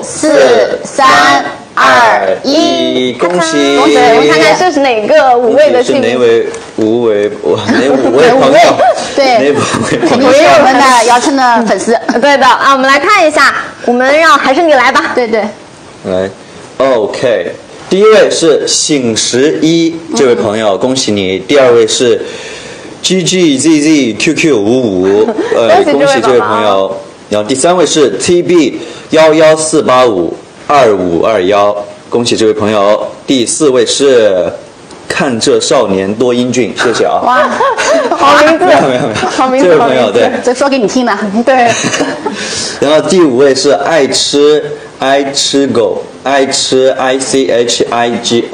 4、3、2、1， 恭喜！ 我们看看这是哪个5位的幸运？ 哪5位朋友？ 对，肯定是我们的姚琛的粉丝。 对的啊，我们来看一下，我们还是你来吧。 对。 来 ，OK。第一位是醒11这位朋友，恭喜你。第2位是 GGZZQQ55，恭喜这位朋友。然后第3位是 TB114852521，恭喜这位朋友。第4位是看这少年多英俊，谢谢啊。 哇，好名字， 没有， 好名字， 这位朋友对， 这说给你听的， 对。 然后第5位是爱吃狗。爱吃 ICHIGO，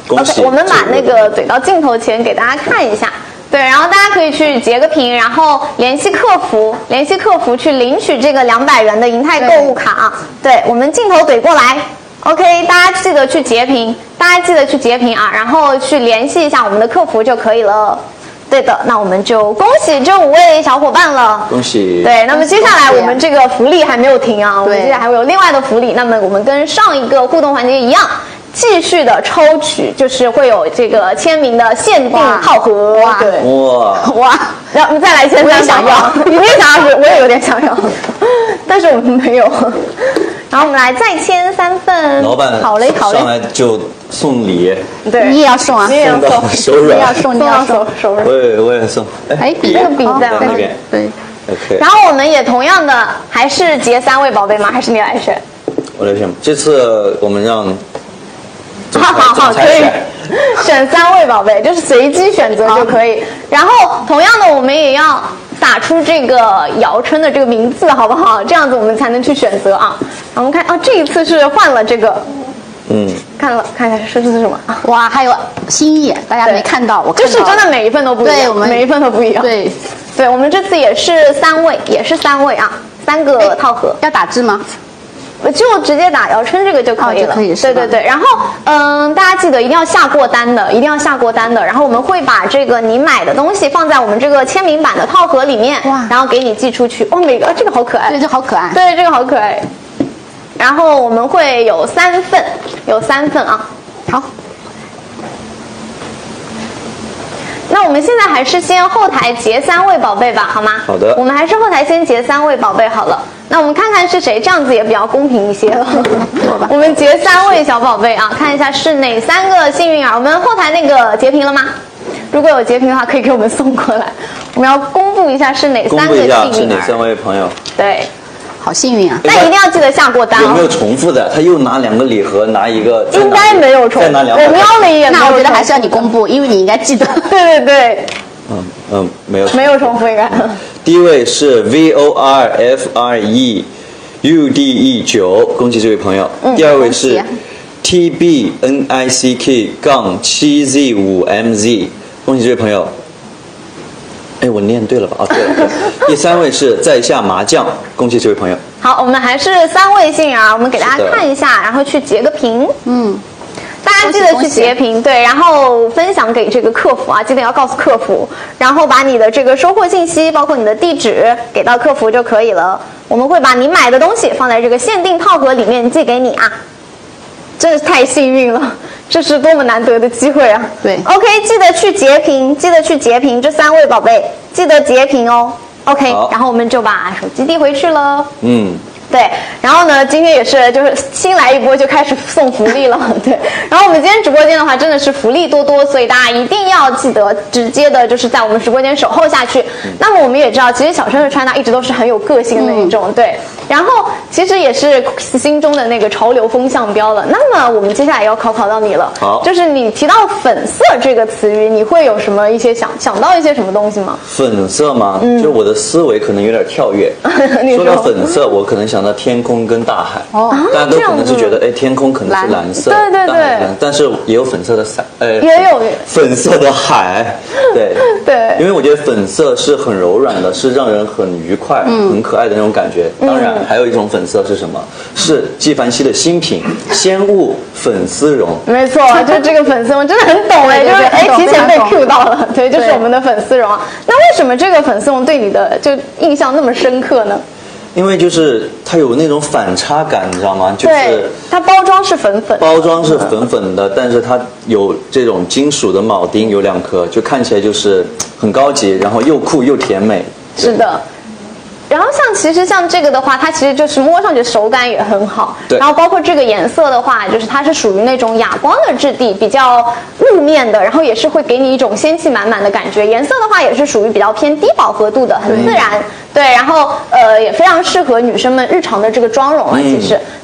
恭喜！ OK， 我们把那个怼到镜头前给大家看一下。对，然后大家可以去截个屏，然后联系客服去领取这个200元的银泰购物卡啊。对，我们镜头怼过来 ，OK， 大家记得去截屏，啊，然后去联系一下我们的客服就可以了。对的，那我们就恭喜这5位小伙伴了， 恭喜！ 对，那么接下来我们这个福利还没有停啊，我们接下来还会有另外的福利。那么我们跟上一个互动环节一样。继续的抽取，就是会有这个签名的限定套盒，对，哇，然后再来签，我也想要，你也想要，我也有点想要，但是我们没有。然后我们来再签3份， 老板好嘞， 上来就送礼， 对， 你也要送啊， 你也要送， 手软， 你要送， 手软， 我也送， 哎， 这个笔在那边， 对 ，OK。 然后我们也同样的，还是截3位宝贝吗？还是你来选？ 我来选，这次我们让。 好，可以选3位宝贝，就是随机选择就可以。然后同样的，我们也要打出这个姚春的这个名字，好不好？这样子我们才能去选择啊。我们看啊，这一次是换了这个，看一下说这是什么？ 哇，还有心意，大家没看到，我看到就是真的每一份都不一样， 对，我们每一份都不一样。对，我们这次也是3位，啊，3个套盒。 要打字吗？ 就直接打姚春这个就可以了，对。然后大家记得一定要下过单的，然后我们会把这个你买的东西放在我们这个签名版的套盒里面，然后给你寄出去。每个这个好可爱， 对，这好可爱， 对，这个好可爱。然后我们会有3份，啊。好。那我们现在还是先后台截3位宝贝吧，好吗？ 好的。 我们还是后台先截3位宝贝好了。那我们看看是谁，这样子也比较公平一些了。我们截3位小宝贝啊，看一下是哪3个幸运儿。我们后台那个截屏了吗？如果有截屏的话，可以给我们送过来。我们要公布一下是哪3个幸运儿。 是哪3位朋友？ 对。 好幸运啊！ 但一定要记得下过单哦。 有没有重复的？他又拿2个礼盒，拿一个。 应该没有重复。 再拿2个。 我瞄了一眼， 那我觉得还是要你公布，因为你应该记得。 对。没有重复应该。 第一位是 VORFREUDE9，恭喜这位朋友。第2位是 TBNICK-7Z5MZ， 恭喜这位朋友。我念对了吧？对了。第3位是在下麻将，恭喜这位朋友。 好，我们还是3位幸运儿，我们给大家看一下，然后去截个屏。大家记得去截屏，对，然后分享给这个客服啊，记得要告诉客服，然后把你的这个收货信息，包括你的地址给到客服就可以了。我们会把你买的东西放在这个限定套盒里面寄给你啊。真的是太幸运了，这是多么难得的机会啊！ 对 ，OK， 记得去截屏，这3位宝贝记得截屏哦。OK， 然后我们就把手机递回去了。对，然后呢，今天也是就是新来一波就开始送福利了，对。然后我们今天直播间的话真的是福利多多，所以大家一定要记得直接的就是在我们直播间守候下去。那么我们也知道，其实小生的穿搭一直都是很有个性的那一种，对。然后其实也是心中的那个潮流风向标了。那么我们接下来要考到你了， 好， 就是你提到粉色这个词语，你会有什么一些想到一些什么东西吗？ 粉色吗？就我的思维可能有点跳跃。说到粉色，我可能想到天空跟大海。大家都可能是觉得，天空可能是蓝色， 对， 但是也有粉色的伞， 也有粉色的海，对，因为我觉得粉色是很柔软的，是让人很愉快、很可爱的那种感觉。当然，还有一种粉色是什么？是纪梵希的新品仙雾粉丝绒。 没错，就这个粉丝绒真的很懂就是提前被 Q 到了，对，就是我们的粉丝绒。那为什么这个粉丝绒对你的就印象那么深刻呢？ 因为就是它有那种反差感，你知道吗？就是它包装是粉粉的，但是它有这种金属的铆钉，有2颗，就看起来就是很高级，然后又酷又甜美。 是的。然后其实像这个的话，它其实就是摸上去手感也很好。 对。 然后包括这个颜色的话，就是它是属于那种哑光的质地，比较雾面的，然后也是会给你一种仙气满满的感觉。颜色的话也是属于比较偏低饱和度的，很自然。对，然后也非常适合女生们日常的这个妆容了。其实，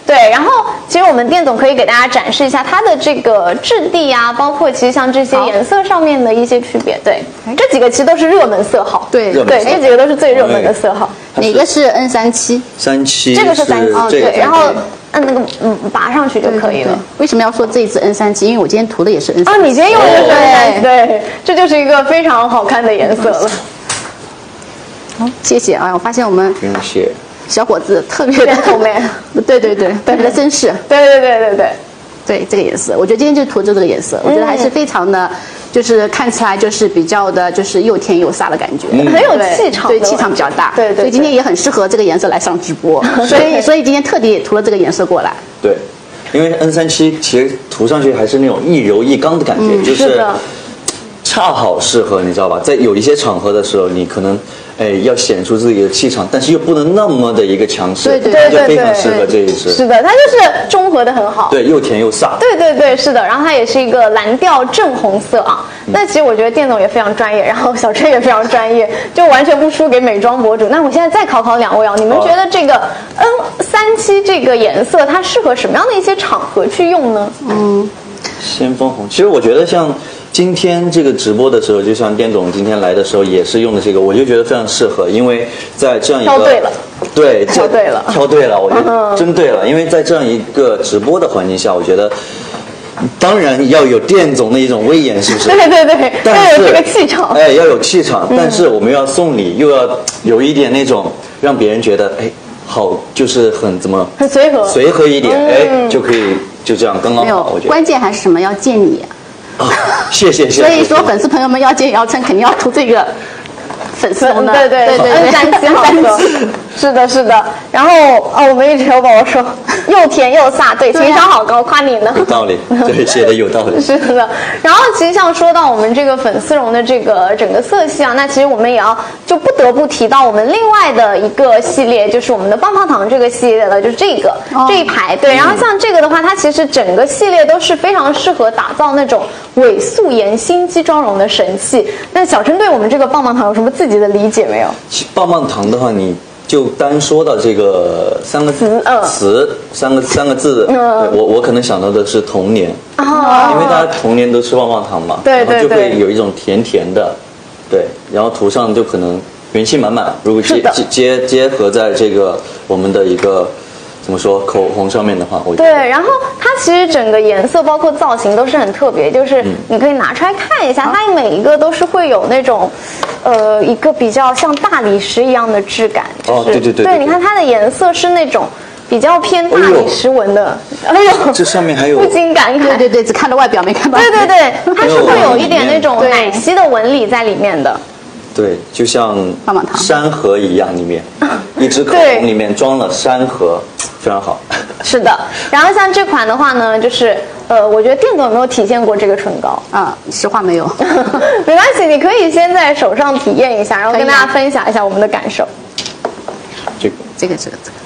对，然后其实我们店总可以给大家展示一下它的这个质地啊，包括其实像这些颜色上面的一些区别。对，这几个其实都是热门色号。 对对，这几个都是最热门的色号。 哪个是 N37？ 37， 这个是37，对，然后按那个拔上去就可以了。 为什么要说这一支 N37？因为我今天涂的也是 N37。 啊，你今天用的是 N37，对，这就是一个非常好看的颜色了。 好，谢谢啊！我发现我们不用谢。 小伙子特别的后面， 对，特别的绅士。 对， 这个颜色，我觉得今天就涂这个颜色，我觉得还是非常的，就是看起来就是比较的，就是又甜又飒的感觉， 很有气场， 对，气场比较大， 对， 所以今天也很适合这个颜色来上直播，所以今天特地涂了这个颜色过来。 对，因为 N37其实涂上去还是那种一柔一刚的感觉，就是恰好适合，你知道吧？在有一些场合的时候，你可能要显出自己的气场，但是又不能那么的一个强势， 对， 就非常适合这一支。 是的，它就是中和的很好。 对，又甜又飒。 对，是的。然后它也是一个蓝调正红色啊。那其实我觉得店总也非常专业，然后小陈也非常专业，就完全不输给美妆博主。那我现在再考考两位啊，你们觉得这个 N37这个颜色它适合什么样的一些场合去用呢？ 先锋红，其实我觉得像今天这个直播的时候，就像店总今天来的时候也是用的这个，我就觉得非常适合，因为在这样一个挑对了， 对， 挑对了， 我觉得真对了，因为在这样一个直播的环境下，我觉得当然要有店总的一种威严，是不是？ 对，要有这个气场， 要有气场，但是我们要送礼，又要有一点那种让别人觉得好，就是很随和一点，就可以就这样刚刚好，我觉得。 关键还是什么？要见你。 谢谢。 所以说，粉丝朋友们要见姚晨，肯定要涂这个粉丝红的。 对，N37号色。是的。然后我们一直有宝宝说又甜又飒，对，情商好高，夸你呢。 有道理，对，写的有道理。 是的。然后其实像说到我们这个粉丝绒的这个整个色系啊，那其实我们也要就不得不提到我们另外的一个系列，就是我们的棒棒糖这个系列了，就是这一排。对，然后像这个的话，它其实整个系列都是非常适合打造那种伪素颜心机妆容的神器。那小陈对我们这个棒棒糖有什么自己的理解没有？ 棒棒糖的话，你就单说到这个三个字，我可能想到的是童年，因为大家童年都吃棒棒糖嘛，然后就会有一种甜甜的，对，然后涂上就可能元气满满。如果结合在这个我们的一个怎么说口红上面的话，我觉得对，然后它其实整个颜色包括造型都是很特别，就是你可以拿出来看一下，它每一个都是会有那种一个比较像大理石一样的质感。对，你看它的颜色是那种比较偏大理石纹的。 这上面还有不禁感慨。 对，只看到外表没看到。 对，它是会有一点那种奶昔的纹理在里面的。 对，就像棒棒糖山河一样，里面一支口红里面装了山河，非常好。 是的，然后像这款的话呢，就是我觉得店总有没有体现过这个唇膏啊？实话没有。 没关系，你可以先在手上体验一下，然后跟大家分享一下我们的感受。 这个。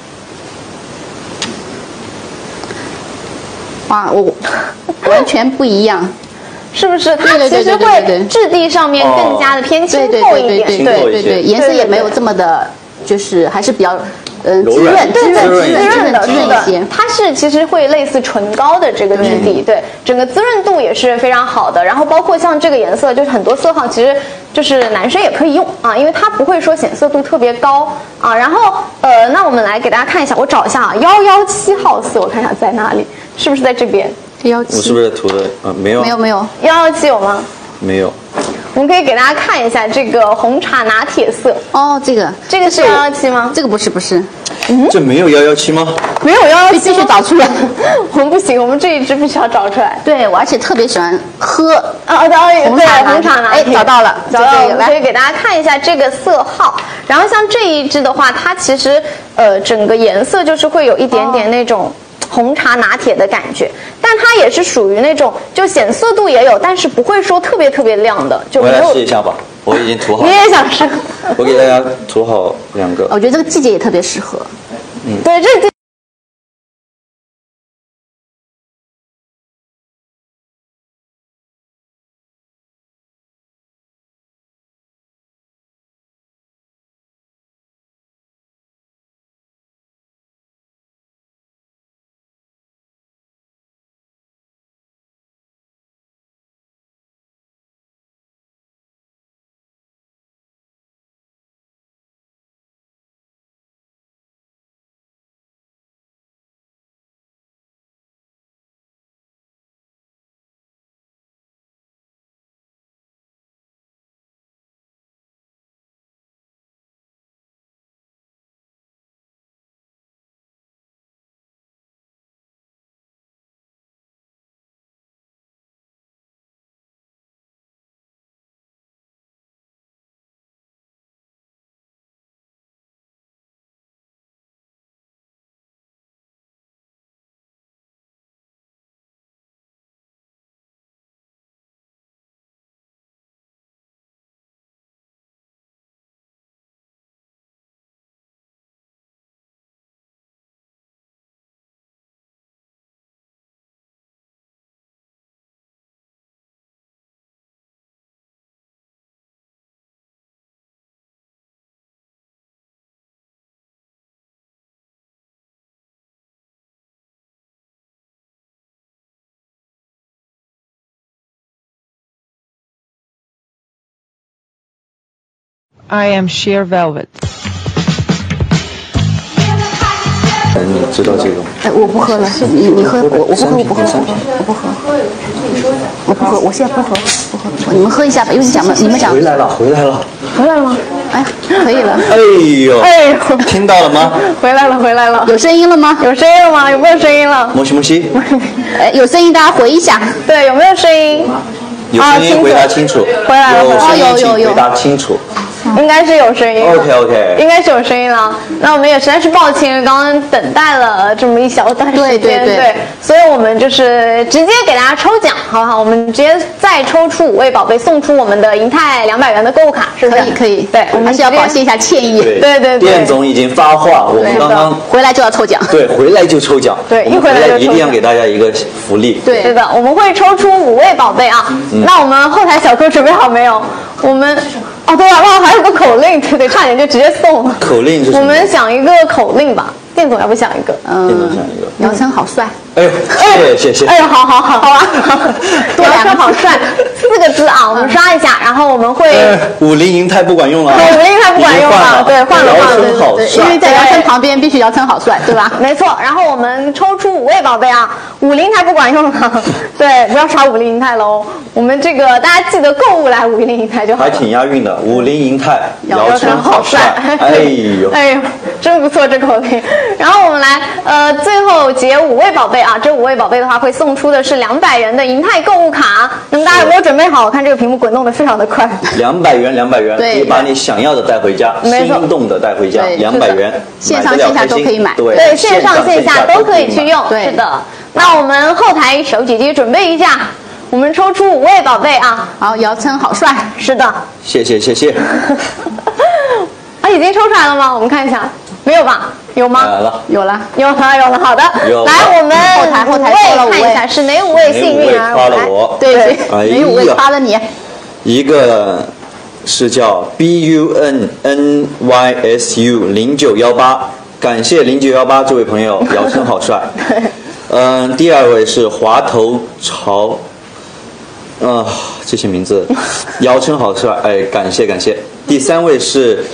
哇，我完全不一样。 是不是？它其实会质地上面更加的偏清透一点， 对，颜色也没有这么的，就是还是比较滋润的一些。 它是其实会类似唇膏的这个质地，对，整个滋润度也是非常好的。然后包括像这个颜色，就是很多色号其实就是男生也可以用啊，因为它不会说显色度特别高啊。然后那我们来给大家看一下，我找一下啊，117号色，我看一下在哪里，是不是在这边？117， 我是不是涂的没有 117有吗？ 没有。 我们可以给大家看一下这个红茶拿铁色。 这个是117吗？ 这个不是。 这没有117吗？ 没有117， 必须找出来。 我们不行，我们这一支必须要找出来。 对，我而且特别喜欢喝红茶拿铁。 找到了， 我们可以给大家看一下这个色号。然后像这一支的话，它其实整个颜色就是会有一点点那种红茶拿铁的感觉，但它也是属于那种就显色度也有，但是不会说特别亮的，就没有。 我来试一下吧，我已经涂好了。 你也想试？ 我给大家涂好2个。 我觉得这个季节也特别适合。 对，这 I am sheer velvet. 你知道这个吗？ 哎，我不喝了，你喝，我不喝，我不喝，我现在不喝，你们喝一下吧，因为你们讲回来了， 回来了吗？ 哎呀，可以了。 哎呦，听到了吗？ 回来了， 有声音了吗？ 有声音了吗？有没有声音了？ 摩西摩西， 哎，有声音，大家回一下。 对，有没有声音？ 有声音回答清楚。 回来了， 有回答清楚。 应该是有声音。 OK， 应该是有声音了。那我们也实在是抱歉，刚刚等待了这么一小段时间，对，所以我们就是直接给大家抽奖，好不好？我们直接再抽出5位宝贝，送出我们的银泰200元的购物卡，是不是？ 可以。 对，我们还是要表现一下歉意。 对。 店总已经发话，我们刚刚回来就要抽奖。 对，回来就抽奖。 对，一回来就抽奖， 一定要给大家一个福利。 对的，我们会抽出5位宝贝啊。那我们后台小哥准备好没有？我们。哦，对了，忘了还有个口令，对，差点就直接送了。 口令是什么？ 我们想一个口令吧，店总要不想一个？ 店总想一个。 姚琛好帅。 哎呦，谢。 哎呦，好啊，姚琛好帅，4个字啊，我们刷一下，然后我们会。 50银泰不管用了。 50银泰不管用了，对，换了。 姚琛好帅， 因为在姚琛旁边必须姚琛好帅，对吧？ 没错，然后我们抽出5位宝贝啊，50银泰不管用了，对，不要刷50银泰喽。我们这个大家记得购物来50银泰就好了。 还挺押韵的，50银泰，姚琛好帅，哎呦， 真不错这口令。然后我们来，最后结5位宝贝啊，这5位宝贝的话会送出的是200元的银泰购物卡。那么大家有没有准备好？我看这个屏幕滚动的非常的快。 200元，可以把你想要的带回家，心动的带回家，200元， 线上线下都可以买， 对，线上线下都可以去用，是的。那我们后台小姐姐准备一下。我们抽出5位宝贝啊！ 好，姚琛好帅， 是的， 谢。 啊，已经抽出来了吗？我们看一下，没有吧？有吗？ 有了， 好的。来，我们后台 5位看一下是哪5位幸运儿？ 夸了我， 对，哪5位夸了你？ 一个是叫 BUNNYSU0918，感谢0918这位朋友，姚琛好帅。第2位是华头潮。这些名字，姚琛好帅，哎，感谢。第3位是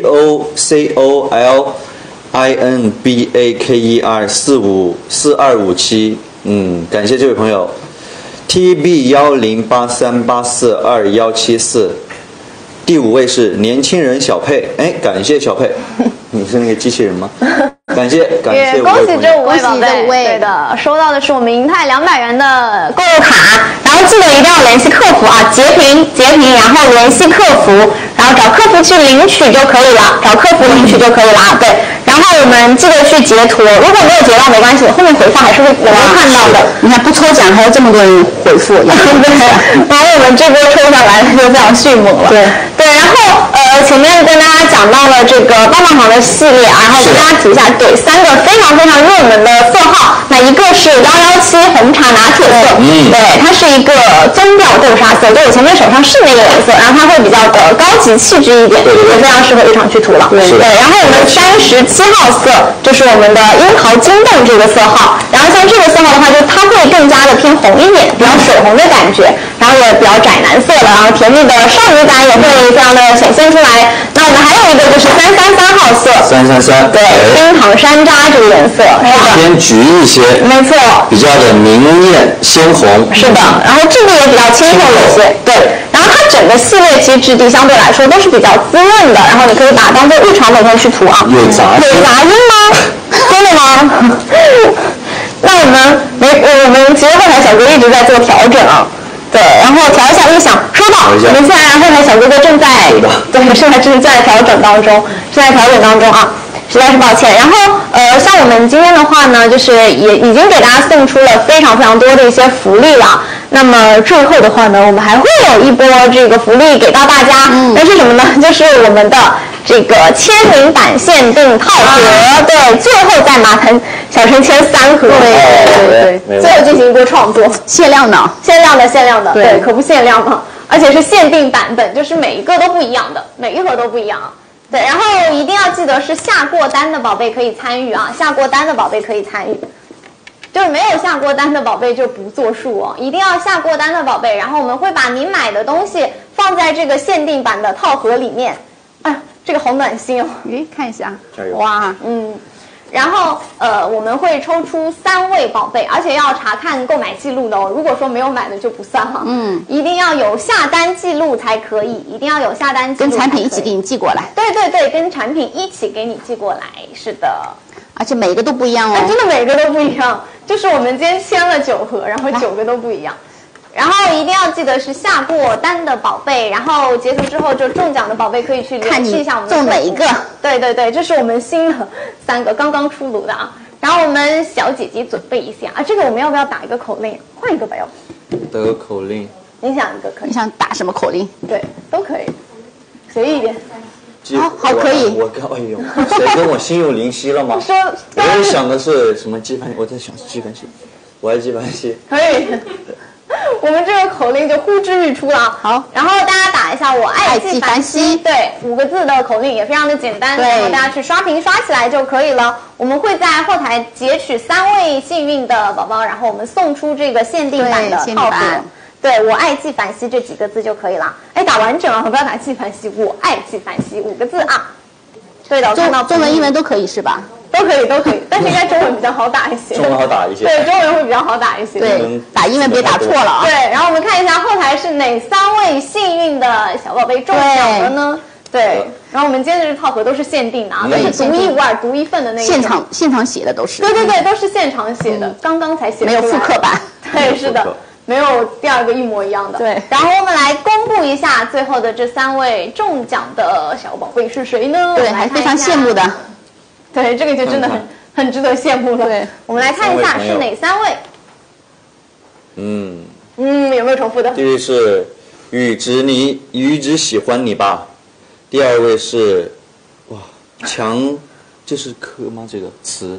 COLINBAKER454257，感谢这位朋友。TB1083842174，第5位是年轻人小佩，哎，感谢小佩，你是那个机器人吗？感谢恭喜这5位宝贝，对的，收到的是我们银泰200元的购物卡，然后记得一定要联系客服啊，截屏，然后联系客服，然后找客服去领取就可以了，对，然后我们记得去截图，如果没有截到没关系，后面回复还是会能看到的。 你看不抽奖还有这么多人回复， 对，然后我们这波抽上来就非常迅猛了，对，然后前面跟大家讲到了这个棒棒糖的系列啊，然后跟大家提一下，对，3个非常热门的色号，那一个是117红茶拿铁色，对，它是一个棕调豆沙色，就我前面手上是那个颜色，然后它会比较的高级气质一点，也非常适合日常去涂了，对，然后我们37号色就是我们的樱桃金豆这个色号，然后像这个色号的话，就它会更加的偏红一点，比较水红的感觉，然后也比较窄蓝色的，然后甜蜜的少女感也会非常的显现出来。那我们还有一个就是333号色，333，对，冰糖山楂这个颜色， 偏橘一些， 没错， 比较的明艳鲜红， 是的，然后质地也比较清透一些，对，然后它整个系列其实质地相对来说都是比较滋润的，然后你可以把它当做日常每天去涂啊。 有杂音吗？真的吗？那我们其实后台小哥一直在做调整啊。对，然后调一下音响，收到。我们现在后台小哥哥正在调整当中，啊，实在是抱歉。然后像我们今天的话呢，就是也已经给大家送出了非常多的一些福利了。那么最后的话呢，我们还会有一波这个福利给到大家，那是什么呢？就是我们的这个签名版限定套盒，对，最后再麻烦小陈签3盒，对，最后进行一波创作，限量的，对，可不限量嘛，而且是限定版本，就是每一个都不一样的，每一盒都不一样。对，然后一定要记得是下过单的宝贝可以参与啊，就是没有下过单的宝贝就不作数哦，一定要下过单的宝贝，然后我们会把您买的东西放在这个限定版的套盒里面。哎， 这个好暖心哦。 诶，看一下， 加油哇， 然后我们会抽出3位宝贝，而且要查看购买记录的哦。如果说没有买的就不算哈。一定要有下单记录才可以，一定要有下单记录。 跟产品一起给你寄过来。 对对对，跟产品一起给你寄过来，是的。 而且每一个都不一样哦。 真的每个都不一样，就是我们今天签了9盒，然后9个都不一样。然后一定要记得是下过单的宝贝，然后截图之后就中奖的宝贝可以去联系一下我们的中哪一个。 对对对，这是我们新的3个刚刚出炉的啊。然后我们小姐姐准备一下啊，这个我们要不要打一个口令？换一个吧，要不？ 打个口令。 你想一个可以？ 你想打什么口令？ 对，都可以，随意一点。 好，可以。 哎呦，谁跟我心有灵犀了吗？ 说， 我想的是什么纪梵希？我在想纪梵希，我爱纪梵希。 可以。我们这个口令就呼之欲出了。 好， 然后大家打一下我爱纪梵希，对，5个字的口令也非常的简单，然后大家去刷屏刷起来就可以了。我们会在后台截取3位幸运的宝宝，然后我们送出这个限定版的套盒。对，我爱纪梵希这几个字就可以了。哎，打完整啊，不要打纪梵希，我爱纪梵希5个字啊。对的， 中文、英文都可以是吧？ 都可以，但是应该中文比较好打一些。 中文好打一些。 对，中文会比较好打一些。 对，打英文别打错了啊。 对，然后我们看一下后台是哪3位幸运的小宝贝中奖了呢？对，然后我们今天的这套盒都是限定的啊，都是独一无二、独一份的那个。现场写的都是。 对对对，都是现场写的，刚刚才写出来。 没有复刻版。 对，是的。没有第2个一模一样的。 对， 然后我们来公布一下最后的这3位中奖的小宝贝是谁呢？ 对，还非常羡慕的。 对，这个就真的很值得羡慕了。对，我们来看一下是哪3位。有没有重复的？ 第一位是雨之喜欢你吧。第2位是强，这是科吗？这个词？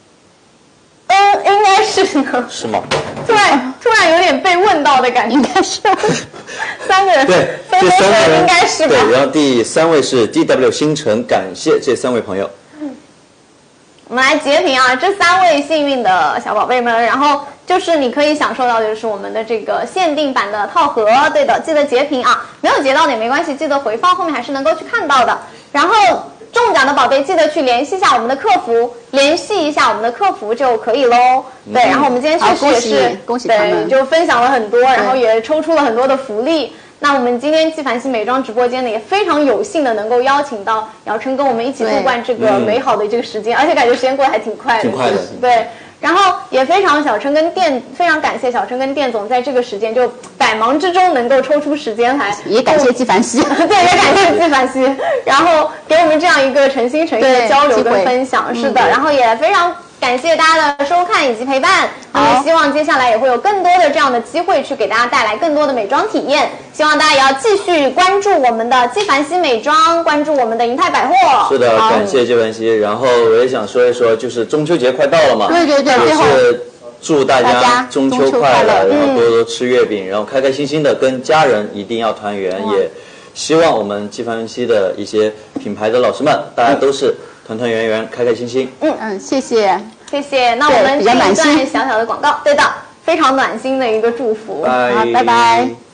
应该是呢。 是吗？ 突然有点被问到的感觉。应该是。3个人。 对，这3个人应该是吧。 对，然后第3位是 DW 星辰，感谢这3位朋友。 我们来截屏啊，这3位幸运的小宝贝们，然后就是你可以享受到的就是我们的这个限定版的套盒。对的，记得截屏啊，没有截到的也没关系，记得回放，后面还是能够去看到的。然后中奖的宝贝记得去联系一下我们的客服，就可以喽。对，然后我们今天确实也是恭喜他们， 对，就分享了很多，然后也抽出了很多的福利。那我们今天纪梵希美妆直播间呢，也非常有幸的能够邀请到姚琛跟我们一起度过这个美好的这个时间，而且感觉时间过得还挺快的。 挺快的。 对，然后也非常感谢小琛跟店总在这个时间就百忙之中能够抽出时间来， 也感谢纪梵希， 对，也感谢纪梵希，然后给我们这样一个诚心诚意的交流跟分享。是的，然后也非常感谢大家的收看以及陪伴，那么希望接下来也会有更多的这样的机会去给大家带来更多的美妆体验，希望大家也要继续关注我们的纪梵希美妆，关注我们的银泰百货。 是的，感谢纪梵希。然后我也想说一说，就是中秋节快到了嘛， 对， 最后祝大家中秋快乐，然后多多吃月饼，然后开开心心的跟家人一定要团圆，也希望我们纪梵希的一些品牌的老师们，大家都是团团圆圆，开开心心。 谢谢。 那我们这一段小小的广告，对的，非常暖心的一个祝福。 拜拜拜。